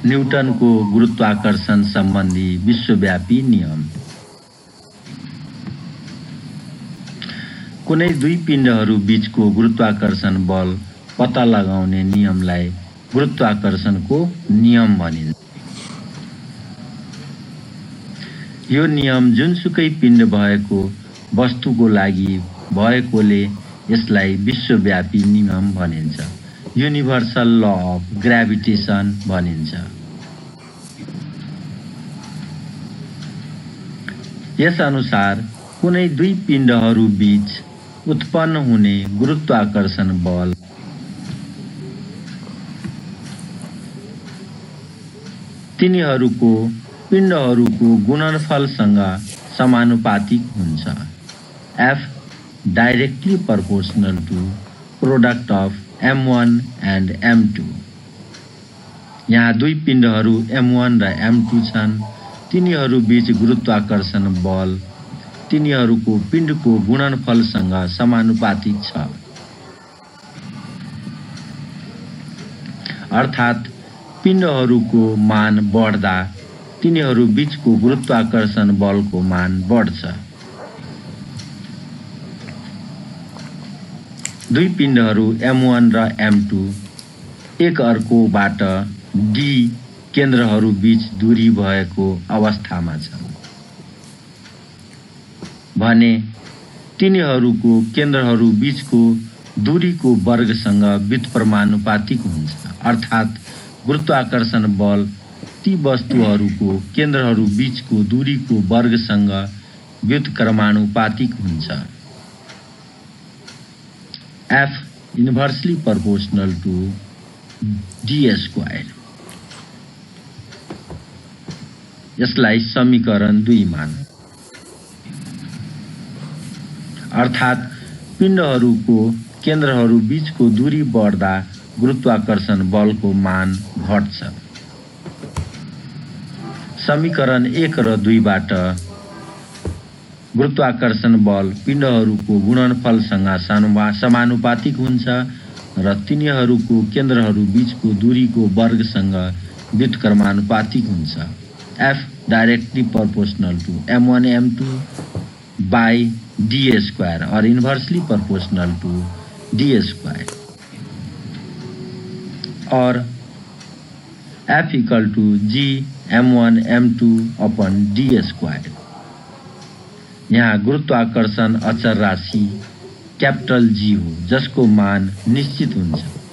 न्युटनको गुरुत्वाकर्षण सम्बन्धी विश्वव्यापी नियम। कुनै दुई पिण्डहरू बीचको गुरुत्वाकर्षण बल पत्ता लगाउने नियमलाई गुरुत्वाकर्षणको नियम भनिन्छ। यो नियम जुनसुकै पिण्ड भएको वस्तुको लागि भएकोले यसलाई विश्वव्यापी नियम भनिन्छ। युनिभर्सल ल अफ ग्राभिटेसन भनिन्छ। यस अनुसार कुनै दुई पिण्डहरू बीच उत्पन्न हुने गुरुत्वाकर्षण बल तिनीहरूको पिण्डहरूको गुणनफलसँग समानुपातिक हुन्छ। F directly proportional to product of M1 and M2। यहाँ दुई पिण्डहरू M1 र M2 छन्। तिनीहरू बीच गुरुत्वाकर्षण बल तिनीहरूको पिण्डको गुणनफलसँग समानुपातिक छ। अर्थात् पिण्डहरूको मान बढ्दा तिनीहरू बीचको गुरुत्वाकर्षण बलको मान बढ्छ। दुई पिण्डहरू M1 र M2 एक अर्कोबाट D केन्द्रहरू बीच दूरी भएको अवस्थामा छन् भने तिनीहरूको केन्द्रहरू बीचको दूरीको वर्गसँग व्युत्क्रमानुपातिक हुन्छ। अर्थात् गुरुत्वाकर्षण बल ती वस्तुहरूको केन्द्रहरू बीचको दूरीको वर्गसँग व्युत्क्रमानुपातिक हुन्छ। F inversely proportional to d square। यसलाई समीकरण 2 मान। अर्थात् पिण्डहरूको केन्द्रहरू बीचको दूरी बढ्दा गुरुत्वाकर्षण बलको मान घट्छ। समीकरण 1 र 2 बाट गुरुत्वाकर्षण बल पिण्डहरूको गुणनफलसँग समानुपातिक हुन्छ र तिनीहरूको केन्द्रहरू बीचको दूरीको वर्गसँग व्युत्क्रमानुपातिक हुन्छ। F directly proportional to M1 M2 by d square or inversely proportional to d square or F equal to G M1 M2 upon d square। यहाँ गुरुत्वाकर्षण अचर राशि कैपिटल G हो जसको मान निश्चित हुन्छ।